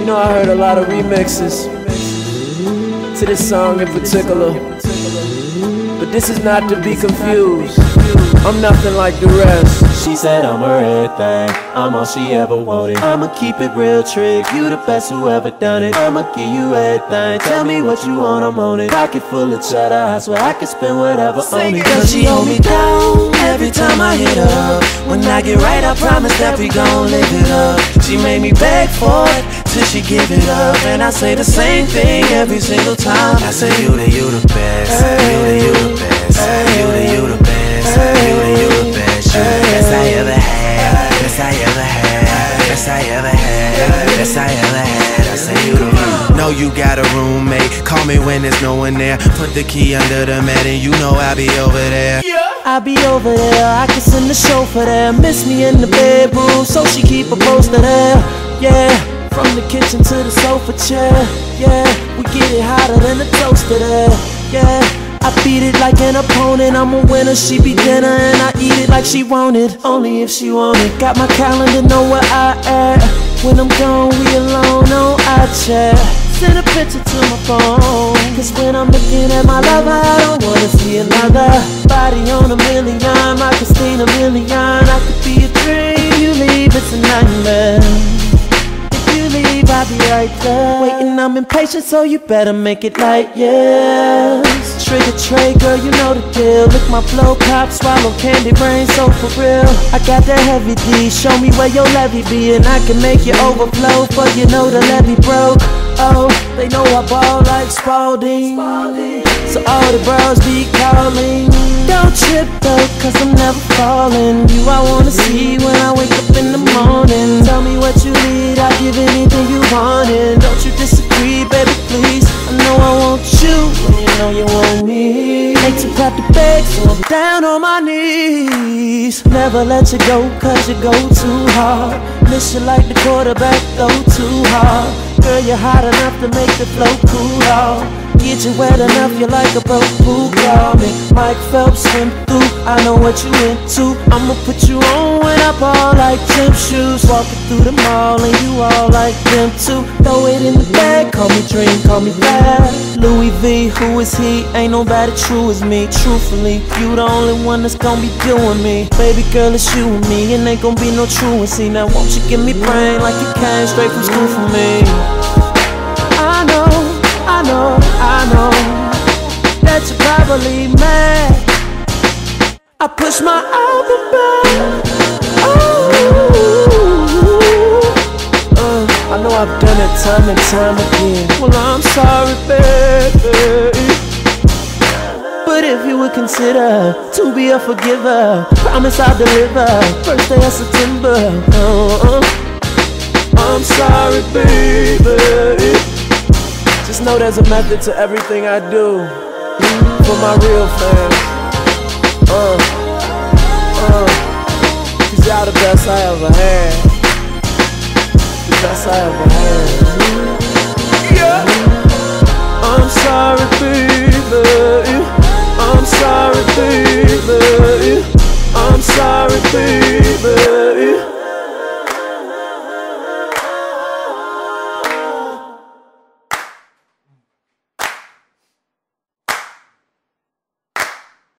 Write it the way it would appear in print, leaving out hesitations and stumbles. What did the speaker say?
You know, I heard a lot of remixes to this song in particular, but this is not to be confused. I'm nothing like the rest. She said I'm her everything, I'm all she ever wanted. I'ma keep it real, trick, you the best who ever done it. I'ma give you everything, tell me what you want, I'm on it. Pocket full of cheddar, I swear I can spend whatever on it. Cause she hold me down every time I hit her. When I get right, I promise that we gon' live it up. She made me beg for it till she give it up, and I say the same thing every single time. I say you the best, you the best, you the best, you the best. You the best, you the best I ever had, best I ever had, best I ever had, best I ever had. I say you the best. Know you got a roommate, call me when there's no one there. Put the key under the mat and you know I'll be over there. I'll be over there, I can send the chauffeur there. Miss me in the bedroom, so she keep a poster there. Yeah, from the kitchen to the sofa chair. Yeah, we get it hotter than a toaster there. Yeah, I beat it like an opponent, I'm a winner, she be dinner, and I eat it like she want it, only if she want it. Got my calendar, know where I at. When I'm gone, we alone on iChat. Send a picture to my phone, cause when I'm looking at my lover, I don't wanna see another body on a million. I could stain a million, I could be a dream. You leave, it's a nightmare. I'll be right there. Waiting, I'm impatient, so you better make it like yes. Trigger Trey, girl, you know the deal. Lick my blow pop, swallow candy rain, so for real. I got that heavy D, show me where your levy be, and I can make you overflow, but you know the levy broke. Oh, they know I ball like Spalding, so all the bros be calling. Don't trip though, cause I'm never falling. You I wanna see when I wake up in the morning. Tell me what you need, I'll give anything you wanted. Don't you disagree, baby, please. I know I want you, and you know you want me. Hate to clap the beg, so I'm down on my knees. Never let you go, cause you go too hard. Miss you like the quarterback, go too hard. Girl, you're hot enough to make the flow cool off. Get you wet enough, you're like a broke pool. Call me Mike Phelps, swim through. I know what you into. I'ma put you on when I ball like gym shoes. Walking through the mall and you all like them too. Throw it in the bag, call me Dream, call me bad. Louis V, who is he? Ain't nobody true as me. Truthfully, you the only one that's gonna be doing me. Baby girl, it's you and me, and ain't gonna be no truancy. Now won't you give me brain like you came straight from school for me? I know that you're probably mad. I push my album back. I know I've done it time and time again. Well, I'm sorry, baby, but if you would consider to be a forgiver, promise I'll deliver. First day of September. I'm sorry, baby. Just know there's a method to everything I do. For my real fans. Cause y'all the best I ever had. The best I ever had. Yeah. I'm sorry, baby. I'm sorry, baby.